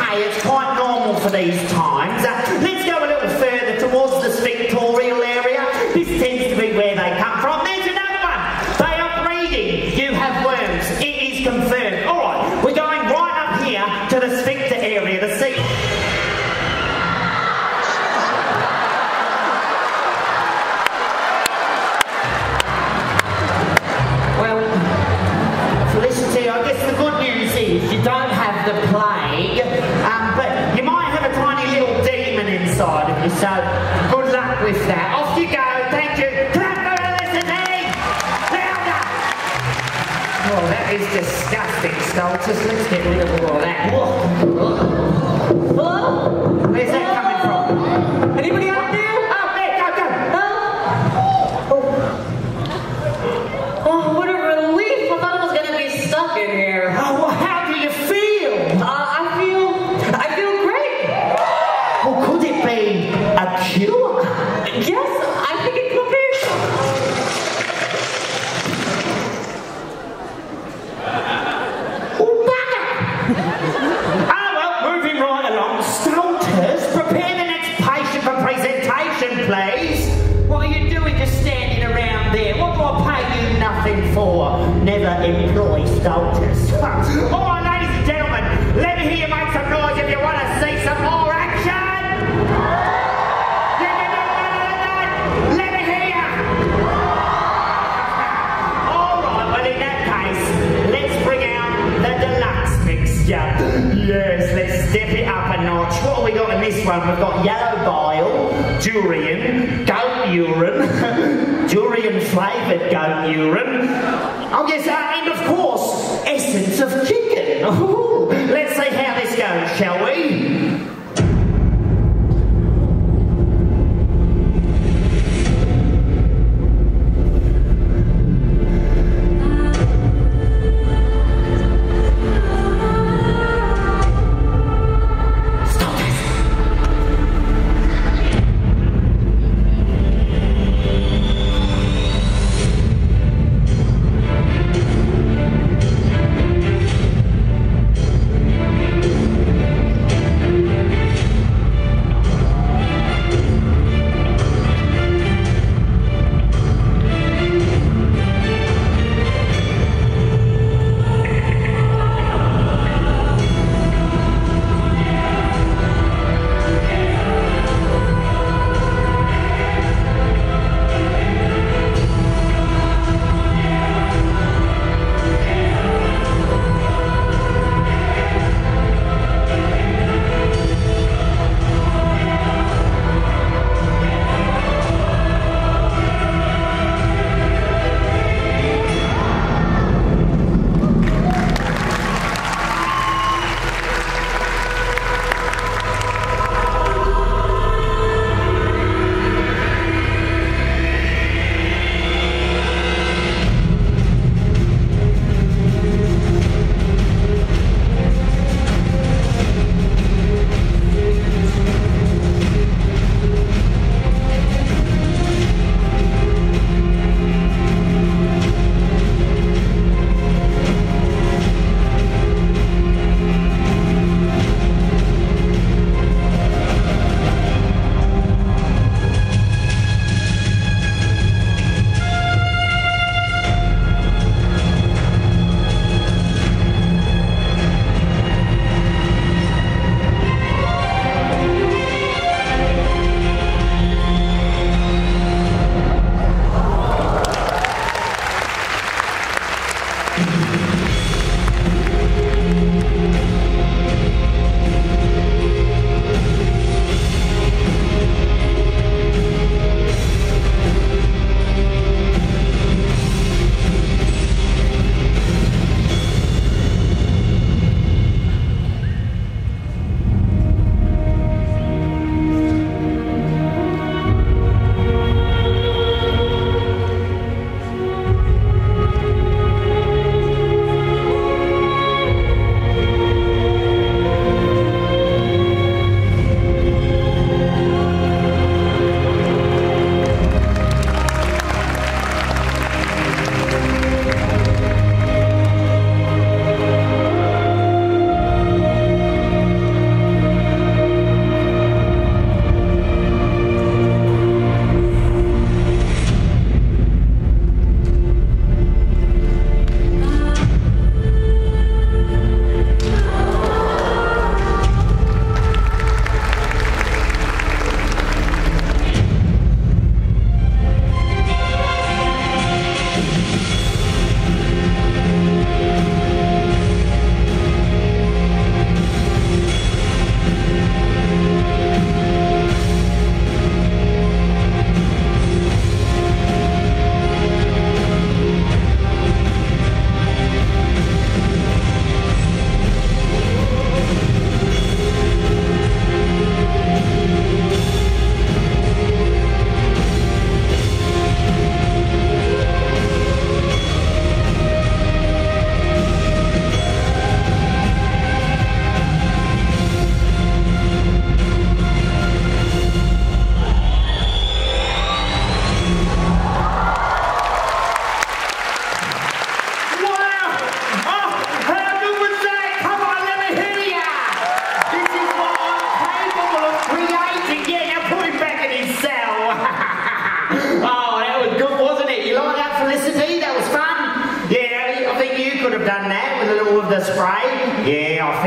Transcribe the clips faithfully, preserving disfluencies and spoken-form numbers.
okay, it's quite normal for these times. Uh, let's go a little further towards this Victorial area. This tends to be where they come from. There's another one. They are breeding. You have worms. It is confirmed. All right, we're going right up here to the sphincter area to see. Well, Felicity, I guess the good news is you don't have the plague, um, but you might have a tiny little demon inside of you, so good luck with that. Off you go. Thank you. Clap for Felicity! Louder! Oh, that is disgusting, Stultus. Let's get rid of all of that. Hello? Where's that coming from? Anybody out there? Oh, there, go, go. Huh? Oh. Oh, what a relief. I thought I was going to be stuck in here. Oh, well, how do you feel? Uh, I feel... I feel great. Well, could it be a cure? Yes, I think it could be. Oh, bugger! Ah, well, moving right along. Stultus, prepare the next patient for presentation, please. What are you doing just standing around there? What do I pay you nothing for? Never employ Stultus. All right, ladies and gentlemen, let me hear you make some noise if you want to see some more action. You can do better than that. Let me hear you. All right, well, in that case, let's bring out the deluxe mixture. Yes, let's step it up a notch. What have we got in this one? We've got yellow bile, durian, goat urine, durian flavoured goat urine. Oh yes, uh, and of course, essence of chicken. Ooh, let's see how this goes, shall we?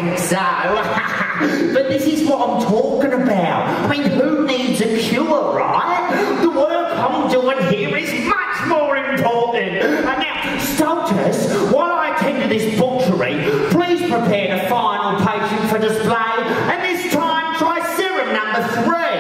think so. But this is what I'm talking about. I mean, who needs a cure, right? The work I'm doing here is much more important. And now, Stultus, while I attend to this butchery, please prepare the final patient for display. And this time, try serum number three.